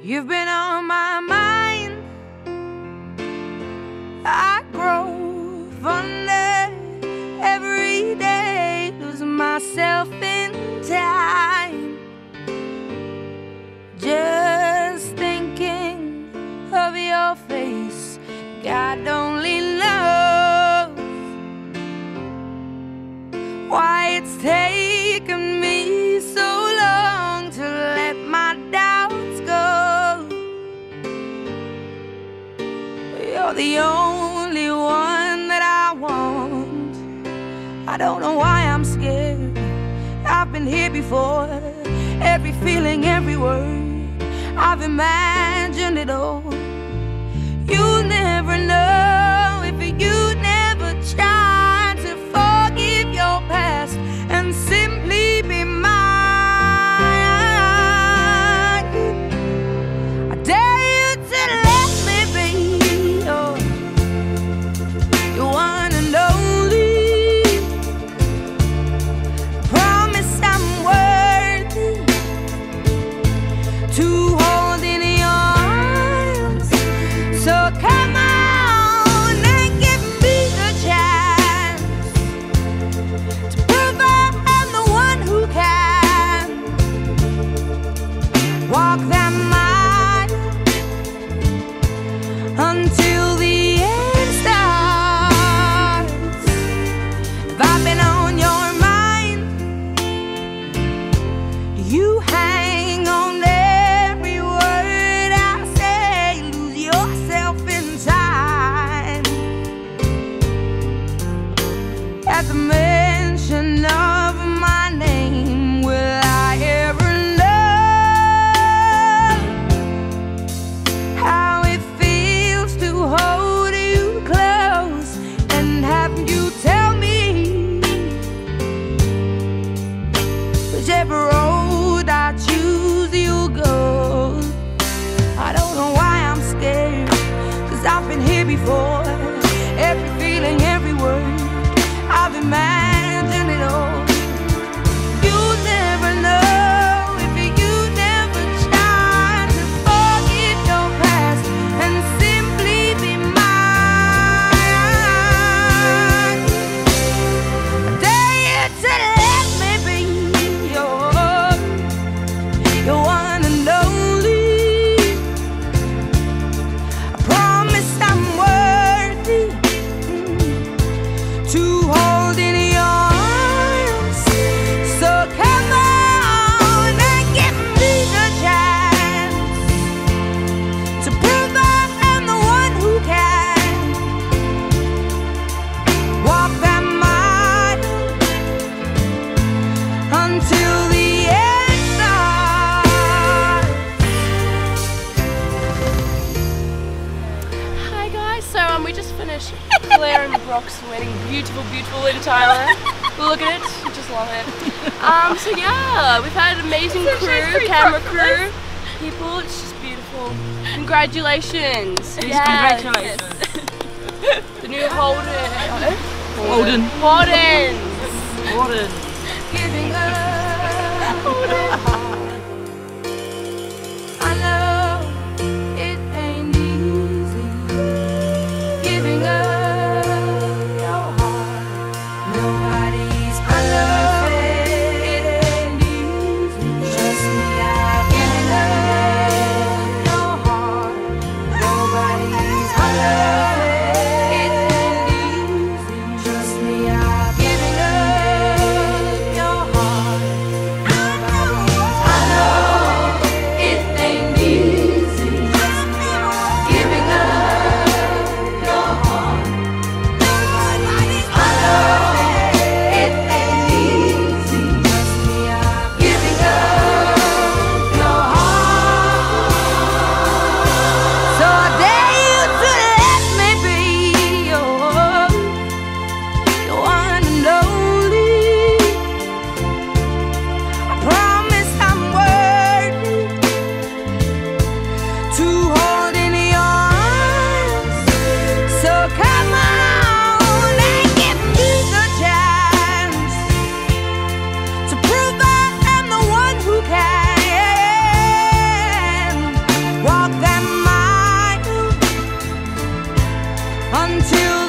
You've been on my mind. I grow fonder every day, losing myself in time. Just thinking of your face, God only knows why it's taken me so long to let my doubts go. You're the only one that I want. I don't know why I'm scared. I've been here before. Every feeling, every word, I've imagined it all. You'll never know if you never try to forgive your past and simply be mine. I dare you to let me be your one and only. I promise I'm worthy to hold in your arms. So come on and give me the chance to prove I'm the one who can walk that mile until the end starts. If I've been on your mind, you hang on every word I say. Lose yourself in time. At the mention of my name, will I ever know how it feels to hold you close and have you tell me whichever road I choose you'll go. I don't know why I'm scared, 'cause I've been here before. Every feeling, every word, I've imagined it all. You'll never know if you never try to forget your past and simply be mine. I dare you to let me be your one and only. I promise I'm worthy to hold in your arms. So come on and give me the chance to prove I'm the one who can walk that mile until the end starts. Hi guys, so we just finished Claire and Brock's wedding. Beautiful, beautiful in Thailand. Look at it, just love it. So yeah, we've had an amazing crew, camera crew, people. It's just beautiful. Congratulations! Congratulations. The new Holden. Holden. Giving up I know it ain't easy. Giving up your heart. Nobody's perfect. It ain't easy. Trust me, I've given up your heart. Nobody's perfect. It ain't easy. Trust me, I've given up your heart. until